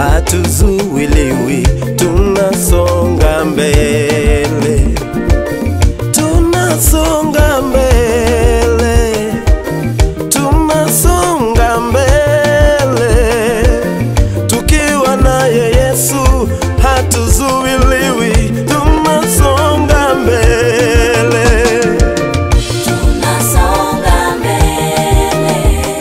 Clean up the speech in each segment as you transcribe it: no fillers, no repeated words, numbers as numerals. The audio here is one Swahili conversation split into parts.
hatuzuiliwi, tunasonga mbele, tunasonga mbele, tunasonga mbele, tukiwa naye Yesu hatuzuiliwi, tunasonga mbele, tunasonga mbele,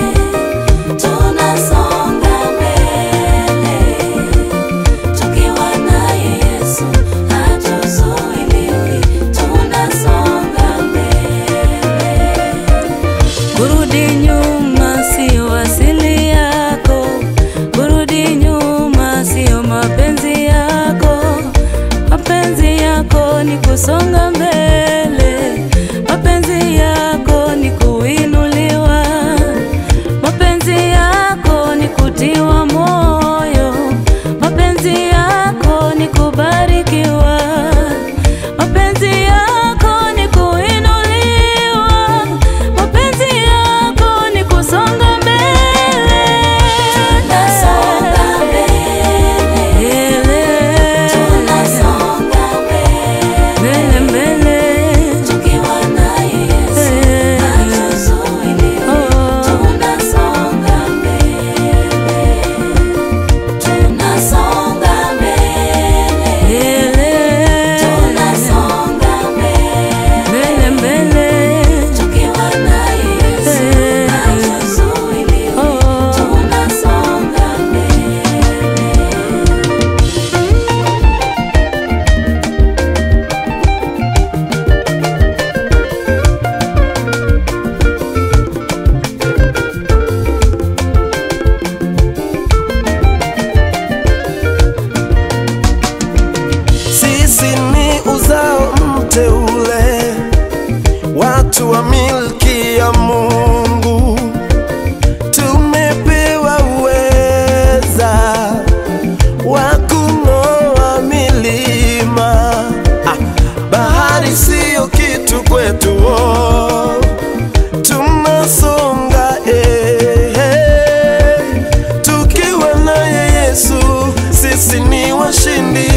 tunasonga mbele, tukiwa naye Yesu hatuzuiliwi, tunasonga mbele. Kurudi nyuma sio asili yako, kurudi nyuma sio mapenzi yako, mapenzi yako ni kusonga mbele, mapenzi yako ni kuinuliwa, mapenzi yako ni kutiwa moyo, mapenzi yako ni kubarikiwa, mapenzi yako ni kuinuliwa, mapenzi yako ni kusonga mbele, tunasonga mbele, tunasonga mbele, mbele, tukiwa naye Yesu hatuzuiliwi, tunasonga mbele, tunasonga mbele, tunasonga mbele, mbele, tukiwa naye Yesu hatuzuiliwi, tunasonga mbele. sisi ni uzao mteule, watu wa milki ya Mungu, tumepewa uweza wa kung'oa milima. Bahari siyo kitu kwetu, tunasonga tukiwa naye Yesu, sisi ni washindi.